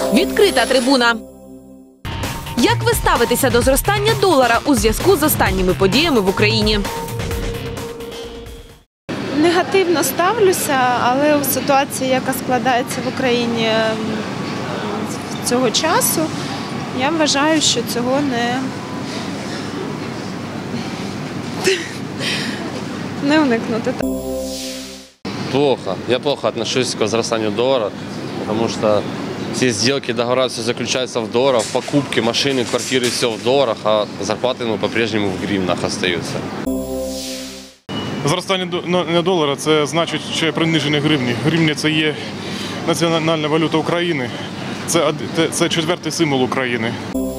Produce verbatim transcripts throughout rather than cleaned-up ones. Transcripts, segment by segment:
Відкрита трибуна. Як ви ставитеся до зростання долара у зв'язку з останніми подіями в Україні? Негативно ставлюся, але в ситуації, яка складається в Україні цього часу, я вважаю, що цього не, не уникнути. Плохо. Я плохо отношусь к возрастанию доллара, потому что все сделки, договора, все заключаются в долларах, покупки, машины, квартиры, все в долларах, а зарплаты ну, по-прежнему в гривнах остаются. Зростання долара – це значить ще приниження гривні. Гривня – це є національна валюта України. Це, це четвертий символ України.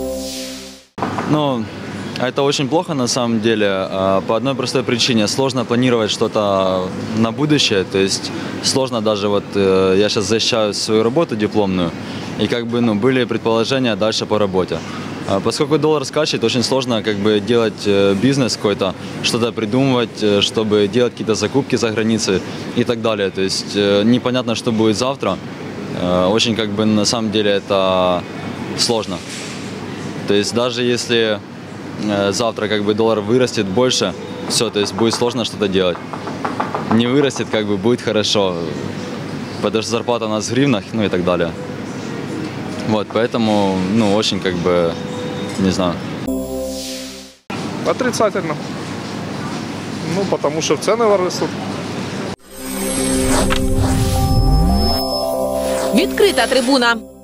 Ну, это очень плохо на самом деле, по одной простой причине. Сложно планировать что-то на будущее, то есть сложно даже, вот я сейчас защищаю свою работу дипломную, и как бы, ну, были предположения дальше по работе. Поскольку доллар скачет, очень сложно как бы делать бизнес какой-то, что-то придумывать, чтобы делать какие-то закупки за границей и так далее. То есть непонятно, что будет завтра. Очень как бы на самом деле это сложно. То есть даже если завтра как бы доллар вырастет больше, все, то есть будет сложно что-то делать. Не вырастет, как бы будет хорошо, потому что зарплата у нас в гривнах, ну и так далее. Вот, поэтому, ну, очень как бы, не знаю. Отрицательно. Ну, потому что цены вырастут. Відкрита трибуна.